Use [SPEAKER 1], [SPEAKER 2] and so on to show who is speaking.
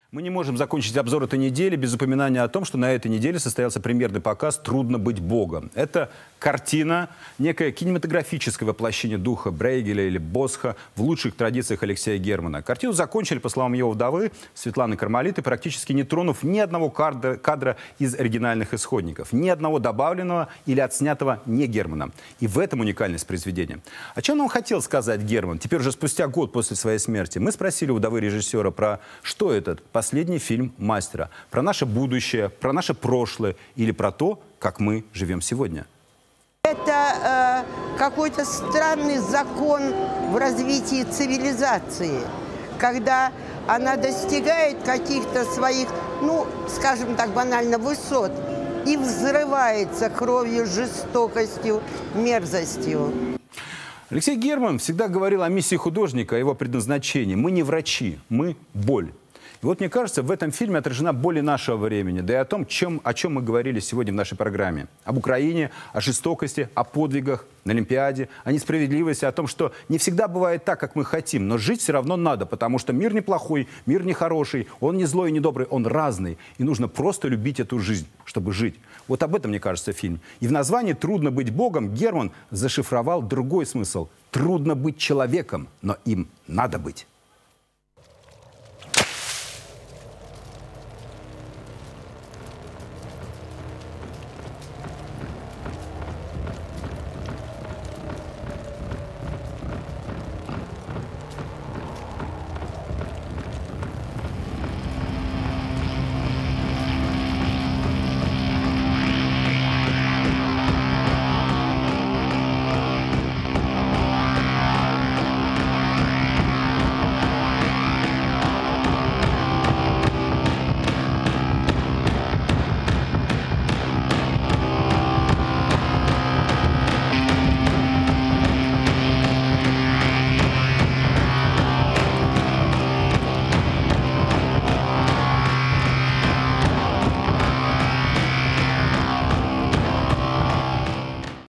[SPEAKER 1] Мы не можем закончить обзор этой недели без упоминания о том, что на этой неделе состоялся премьерный показ «Трудно быть Богом». Это картина, некое кинематографическое воплощение духа Брейгеля или Босха в лучших традициях Алексея Германа. Картину закончили, по словам его вдовы, Светланы Кармалиты, практически не тронув ни одного кадра из оригинальных исходников, ни одного добавленного или отснятого не Германом. И в этом уникальность произведения. О чем нам хотел сказать Герман? Теперь уже спустя год после своей смерти мы спросили у вдовы режиссера про что этот последний фильм мастера, про наше будущее, про наше прошлое или про то, как мы живем сегодня.
[SPEAKER 2] Это какой-то странный закон в развитии цивилизации, когда она достигает каких-то своих, ну, скажем так, банально, высот и взрывается кровью, жестокостью, мерзостью.
[SPEAKER 1] Алексей Герман всегда говорил о миссии художника, о его предназначении. Мы не врачи, мы боль. И вот, мне кажется, в этом фильме отражена боль и нашего времени, да и о том, о чем мы говорили сегодня в нашей программе. Об Украине, о жестокости, о подвигах на Олимпиаде, о несправедливости, о том, что не всегда бывает так, как мы хотим, но жить все равно надо, потому что мир неплохой, мир нехороший, он не злой и не добрый, он разный. И нужно просто любить эту жизнь, чтобы жить. Вот об этом, мне кажется, фильм. И в названии «Трудно быть Богом» Герман зашифровал другой смысл. Трудно быть человеком, но им надо быть.